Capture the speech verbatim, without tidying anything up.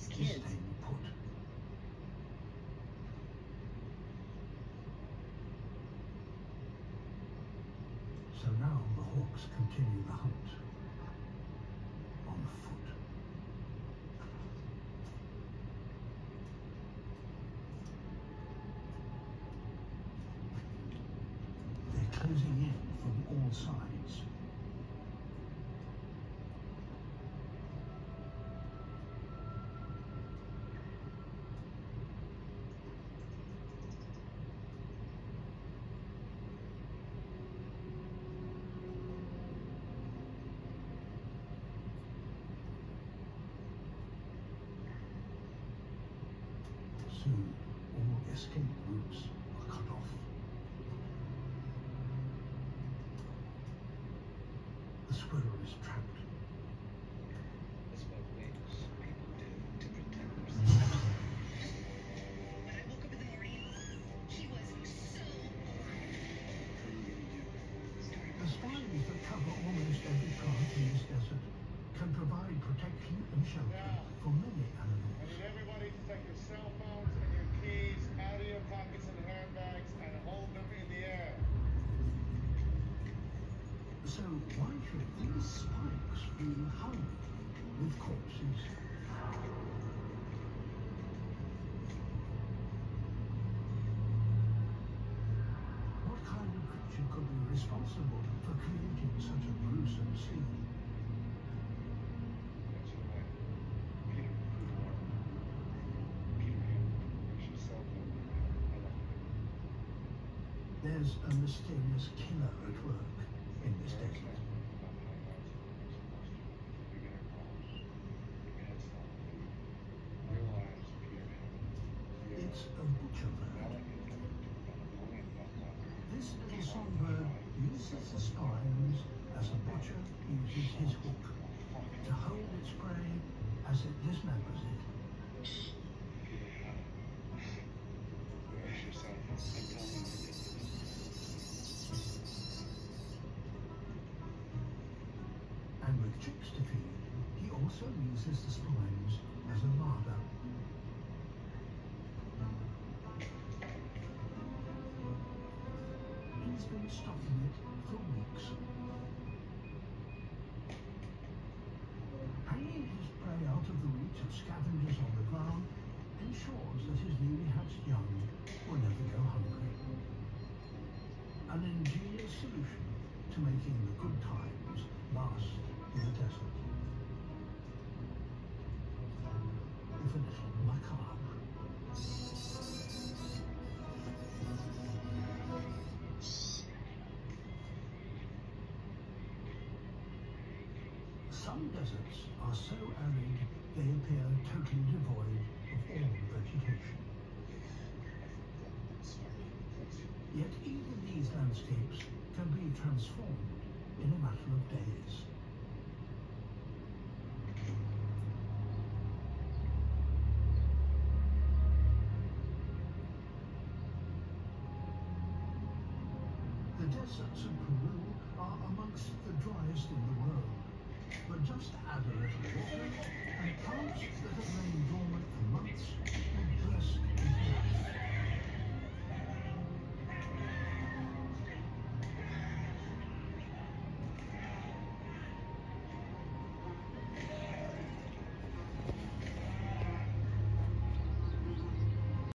as kids. Staying put. So now the hawks continue the hunt on foot. They're closing in from all sides. Soon, all escape routes are cut off. The squirrel is trapped. That's what makes people do to protect themselves. When I woke up in the morning, he was so bored. The spines that cover almost every plant in this desert can provide protection and shelter for many I animals. need everybody to take your cell phones and your keys out of your pockets and handbags and hold them in the air. So why should these spikes be hung with corpses? What kind of creature could be responsible for creating such a gruesome scene? That's why Peter Peter Peter Where's your cell phone? I left it. There's a mysterious killer at work in this desert. It's a butcher bird. This little songbird uses the spines as a butcher uses his hook to hold its prey as it dismembers it. And with chicks to feed, he also uses the spines as a larder. He's been stocking it for weeks. Hanging his prey out of the reach of scavengers on the ground ensures that his newly hatched young will never go hungry. An ingenious solution to making the good times last in the desert. If a little macabre. Some deserts are so arid they appear totally devoid of all vegetation. Yet even these landscapes can be transformed in a matter of days. The deserts of Peru are amongst the driest in the world. But just add a little water, and plants that have lain dormant for months will burst into life.